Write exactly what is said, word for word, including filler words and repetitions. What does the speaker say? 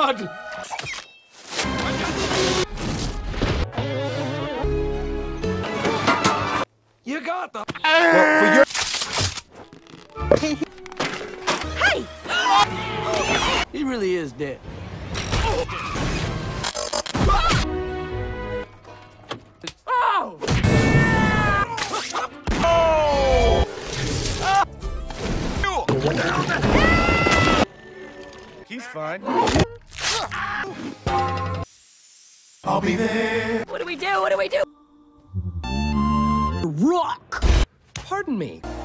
God! You got the... Well, for your... Hey! He really is dead. Oh! Oh! He's fine. I'll be there. What do we do? What do we do? Rock! Pardon me.